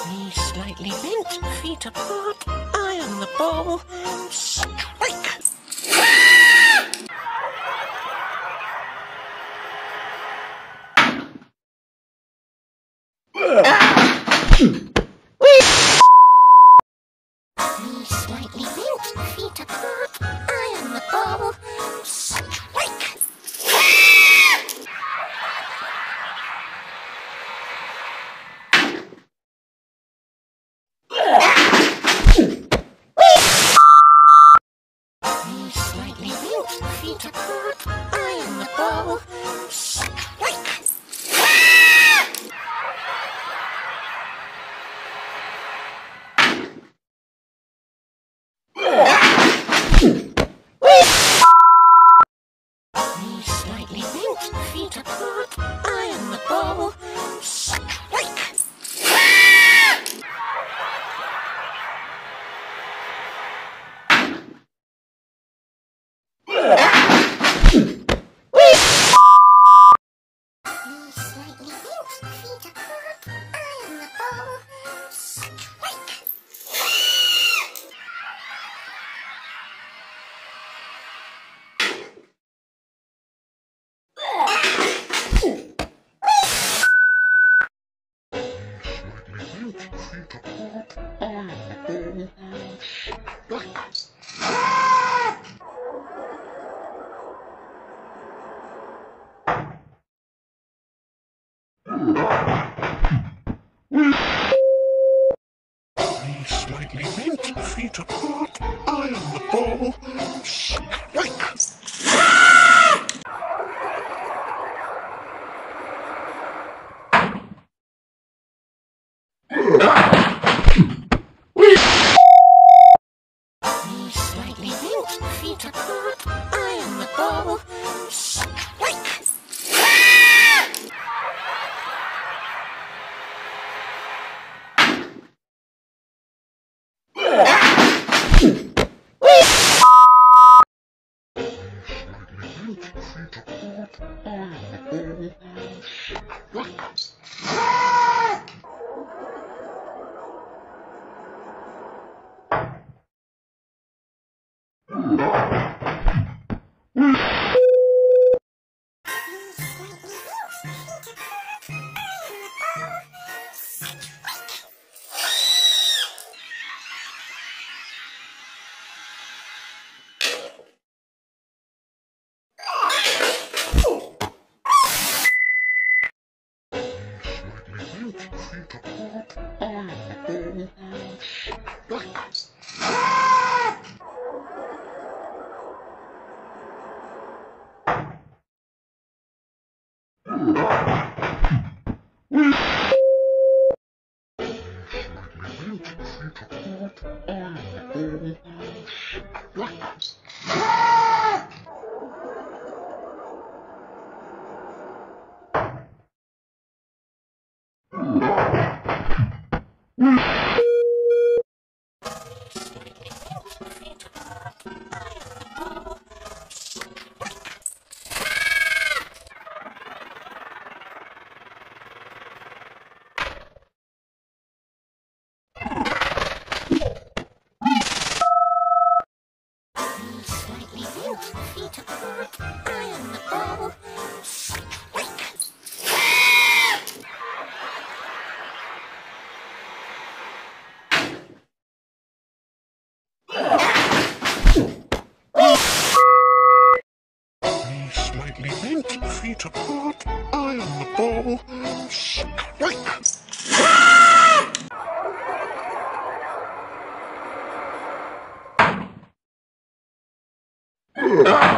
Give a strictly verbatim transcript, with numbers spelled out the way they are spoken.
Knees slightly bent, feet apart, eye on the ball, strike! Knees slightly bent, feet apart, eye on the ball, strike! Knees slightly bent, feet apart, eye on the ball, strike! Knees slightly bent, feet apart, eye on the ball, strike! Knees slightly bent, feet apart, eye on the ball, strike! Knees slightly bent, feet apart, eye on the ball, strike! Knees slightly bent, feet apart, eye on the ball, strike! Slightly bent, feet apart, eye on the ball, strike! Knees slightly bent, feet apart, eye on the ball, strike! Ah!